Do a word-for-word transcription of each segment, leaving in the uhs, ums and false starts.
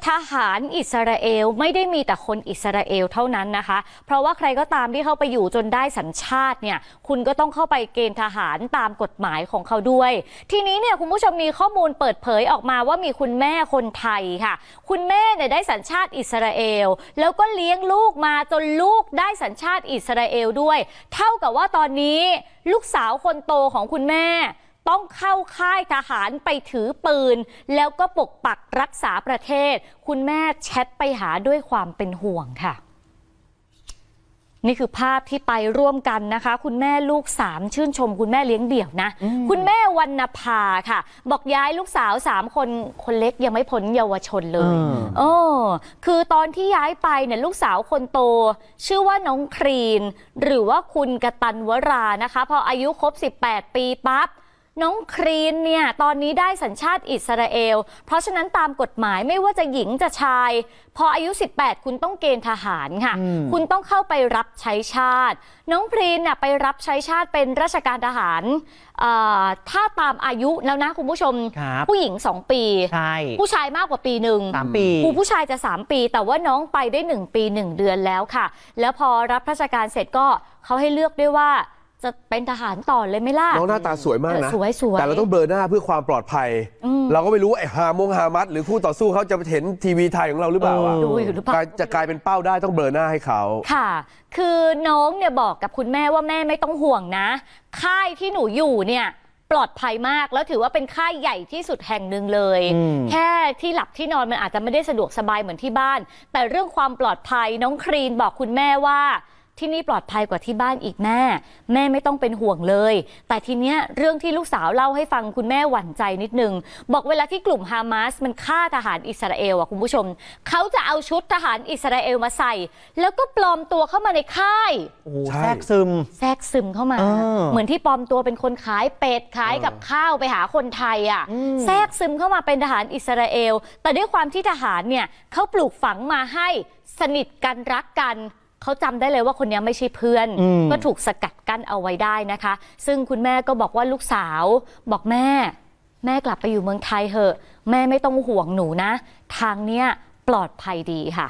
ทหารอิสราเอลไม่ได้มีแต่คนอิสราเอลเท่านั้นนะคะเพราะว่าใครก็ตามที่เข้าไปอยู่จนได้สัญชาติเนี่ยคุณก็ต้องเข้าไปเกณฑ์ทหารตามกฎหมายของเขาด้วยทีนี้เนี่ยคุณผู้ชมมีข้อมูลเปิดเผยออกมาว่ามีคุณแม่คนไทยค่ะคุณแม่เนี่ยได้สัญชาติอิสราเอลแล้วก็เลี้ยงลูกมาจนลูกได้สัญชาติอิสราเอลด้วยเท่ากับว่าตอนนี้ลูกสาวคนโตของคุณแม่ต้องเข้าค่ายทหารไปถือปืนแล้วก็ปกปักรักษาประเทศคุณแม่แชทไปหาด้วยความเป็นห่วงค่ะนี่คือภาพที่ไปร่วมกันนะคะคุณแม่ลูกสามชื่นชมคุณแม่เลี้ยงเดี่ยวนะคุณแม่วรรณภาค่ะบอกย้ายลูกสาวสามคนคนเล็กยังไม่พ้นเยาวชนเลยเออคือตอนที่ย้ายไปเนี่ยลูกสาวคนโตชื่อว่าน้องครีนหรือว่าคุณกตัญวรานะคะพออายุครบสิบแปดปีปั๊บน้องครีนเนี่ยตอนนี้ได้สัญชาติอิสราเอลเพราะฉะนั้นตามกฎหมายไม่ว่าจะหญิงจะชายพออายุสิบแปดคุณต้องเกณฑ์ทหารค่ะคุณต้องเข้าไปรับใช้ชาติน้องครีนน่ะไปรับใช้ชาติเป็นราชการทหารถ้าตามอายุแล้วนะคุณผู้ชมผู้หญิงสองปีผู้ชายมากกว่าปีหนึ่งสามปีผู้ชายจะสามปีแต่ว่าน้องไปได้หนึ่งปีหนึ่งเดือนแล้วค่ะแล้วพอรับราชการเสร็จก็เขาให้เลือกด้วยว่าจะเป็นทหารต่อเลยไหมล่ะน้องหน้าตาสวยมากนะสวยสวยแต่เราต้องเบลอหน้าเพื่อความปลอดภัยเราก็ไม่รู้ไอ้ฮามงฮามัดหรือคู่ต่อสู้เขาจะเห็นทีวีไทยของเราหรือเปล่าดูอยู่หรือเปล่าจะกลายเป็นเป้าได้ต้องเบลอหน้าให้เขาค่ะคือน้องเนี่ยบอกกับคุณแม่ว่าแม่ไม่ต้องห่วงนะค่ายที่หนูอยู่เนี่ยปลอดภัยมากแล้วถือว่าเป็นค่ายใหญ่ที่สุดแห่งหนึ่งเลยแค่ที่หลับที่นอนมันอาจจะไม่ได้สะดวกสบายเหมือนที่บ้านแต่เรื่องความปลอดภัยน้องครีนบอกคุณแม่ว่าที่นี่ปลอดภัยกว่าที่บ้านอีกแม่แม่ไม่ต้องเป็นห่วงเลยแต่ทีเนี้ยเรื่องที่ลูกสาวเล่าให้ฟังคุณแม่หวั่นใจนิดนึงบอกเวลาที่กลุ่มฮามาสมันฆ่าทหารอิสราเอลอ่ะคุณผู้ชมเขาจะเอาชุดทหารอิสราเอลมาใส่แล้วก็ปลอมตัวเข้ามาในค่ายแทรกซึมแทรกซึมเข้ามาเหมือนที่ปลอมตัวเป็นคนขายเป็ดขายกับข้าวไปหาคนไทยอ่ะแทรกซึมเข้ามาเป็นทหารอิสราเอลแต่ด้วยความที่ทหารเนี่ยเขาปลูกฝังมาให้สนิทกันรักกันเขาจำได้เลยว่าคนนี้ไม่ใช่เพื่อนก็ถูกสกัดกั้นเอาไว้ได้นะคะซึ่งคุณแม่ก็บอกว่าลูกสาวบอกแม่แม่กลับไปอยู่เมืองไทยเถอะแม่ไม่ต้องห่วงหนูนะทางเนี้ยปลอดภัยดีค่ะ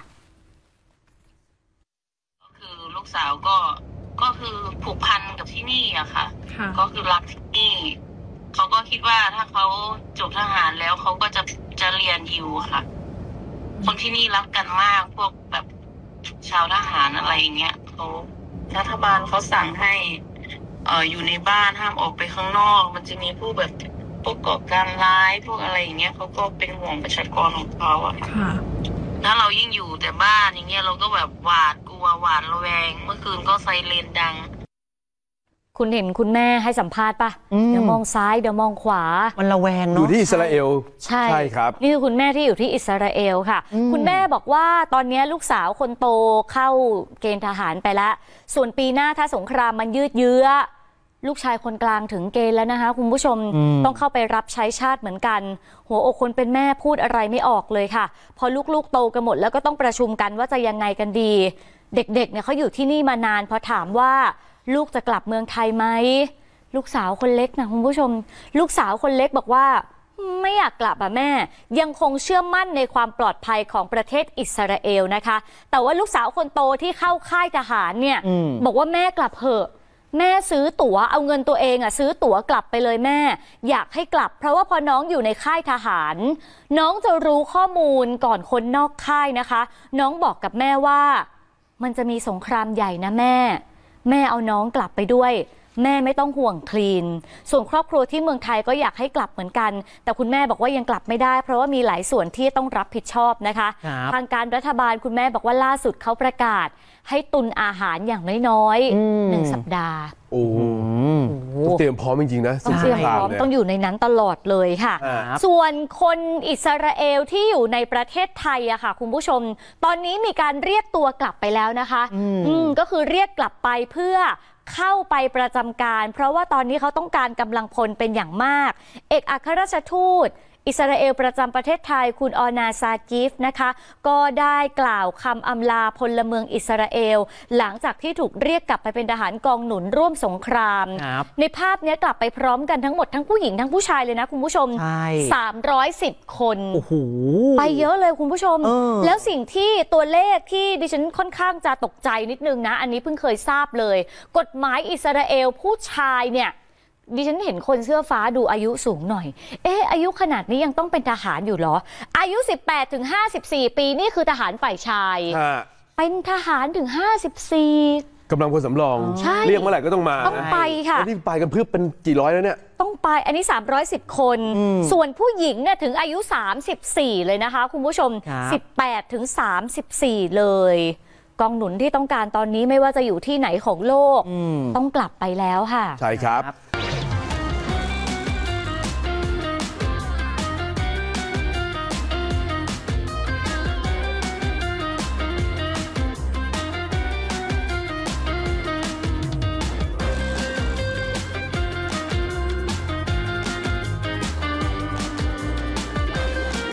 ก็คือลูกสาวก็ก็คือผูกพันกับที่นี่อะค่ะก็คือรักที่นี่เขาก็คิดว่าถ้าเขาจบทหารแล้วเขาก็จะจะเรียนอยู่ค่ะคนที่นี่รักกันมากพวกแบบชาวทหารอะไรอย่างเงี้ยเขารัฐบาลเขาสั่งให้เอ่ออยู่ในบ้านห้ามออกไปข้างนอกมันจะมีผู้แบบพวกก่อการร้ายพวกอะไรอย่างเงี้ยเขาก็เป็นห่วงประชากรของเขาอะค่ะถ้าเรายิ่งอยู่แต่บ้านอย่างเงี้ยเราก็แบบหวาดกลัวหวาดระแวงเมื่อคืนก็ไซเรนดังคุณเห็นคุณแม่ให้สัมภาษณ์ปะเดี๋ยวมองซ้ายเดี๋ยวมองขวามันระแวงเนาะอยู่ที่อิสราเอลใช่ใช่ครับนี่คือคุณแม่ที่อยู่ที่อิสราเอลค่ะคุณแม่บอกว่าตอนนี้ลูกสาวคนโตเข้าเกณฑ์ทหารไปแล้วส่วนปีหน้าถ้าสงครามมันยืดเยื้อลูกชายคนกลางถึงเกณฑ์แล้วนะคะคุณผู้ชมต้องเข้าไปรับใช้ชาติเหมือนกันหัวอกคนเป็นแม่พูดอะไรไม่ออกเลยค่ะพอลูกๆโตกันหมดแล้วก็ต้องประชุมกันว่าจะยังไงกันดีเด็กๆเนี่ยเขาอยู่ที่นี่มานานพอถามว่าลูกจะกลับเมืองไทยไหมลูกสาวคนเล็กนะคุณผู้ชมลูกสาวคนเล็กบอกว่าไม่อยากกลับอ่ะแม่ยังคงเชื่อมั่นในความปลอดภัยของประเทศอิสราเอลนะคะแต่ว่าลูกสาวคนโตที่เข้าค่ายทหารเนี่ยบอกว่าแม่กลับเถอะแม่ซื้อตั๋วเอาเงินตัวเองอ่ะซื้อตั๋วกลับไปเลยแม่อยากให้กลับเพราะว่าพอน้องอยู่ในค่ายทหารน้องจะรู้ข้อมูลก่อนคนนอกค่ายนะคะน้องบอกกับแม่ว่ามันจะมีสงครามใหญ่นะแม่แม่เอาน้องกลับไปด้วยแม่ไม่ต้องห่วงคลีนส่วนครอบครัวที่เมืองไทยก็อยากให้กลับเหมือนกันแต่คุณแม่บอกว่ายังกลับไม่ได้เพราะว่ามีหลายส่วนที่ต้องรับผิดชอบนะคะทางการรัฐบาลคุณแม่บอกว่าล่าสุดเขาประกาศให้ตุนอาหารอย่างน้อยๆหนึ่งสัปดาห์โอ้โหต้องเตรียมพร้อมจริงๆนะต้องเตรียมพร้อมต้องอยู่ในนั้นตลอดเลยค่ะส่วนคนอิสราเอลที่อยู่ในประเทศไทยอะค่ะคุณผู้ชมตอนนี้มีการเรียกตัวกลับไปแล้วนะคะอืมก็คือเรียกกลับไปเพื่อเข้าไปประจำการเพราะว่าตอนนี้เขาต้องการกำลังพลเป็นอย่างมากเอกอัครราชทูตอิสราเอลประจำประเทศไทยคุณออนาซากิฟนะคะก็ได้กล่าวคำอำลาพลเมืองอิสราเอลหลังจากที่ถูกเรียกกลับไปเป็นทหารกองหนุนร่วมสงครามในภาพนี้กลับไปพร้อมกันทั้งหมดทั้งผู้หญิงทั้งผู้ชายเลยนะคุณผู้ชมสามร้อยสิบคนโอ้โหไปเยอะเลยคุณผู้ชมแล้วสิ่งที่ตัวเลขที่ดิฉันค่อนข้างจะตกใจนิดนึงนะอันนี้เพิ่งเคยทราบเลยกฎหมายอิสราเอลผู้ชายเนี่ยดิฉันเห็นคนเสื้อฟ้าดูอายุสูงหน่อยเอ๊ะอายุขนาดนี้ยังต้องเป็นทหารอยู่เหรออายุ สิบแปดถึงห้าสิบสี่ ปีนี่คือทหารฝ่ายชายเป็นทหารถึงห้าสิบสี่กำลังพลสำรองเรียกเมื่อไหร่ก็ต้องมาต้องไปค่ะที่ไปกันเพื่อเป็นกี่ร้อยแล้วเนี่ยต้องไปอันนี้สามร้อยสิบคนส่วนผู้หญิงเนี่ยถึงอายุสามสิบสี่เลยนะคะคุณผู้ชมสิบแปดถึงสามสิบสี่เลยกองหนุนที่ต้องการตอนนี้ไม่ว่าจะอยู่ที่ไหนของโลกต้องกลับไปแล้วค่ะใช่ครับ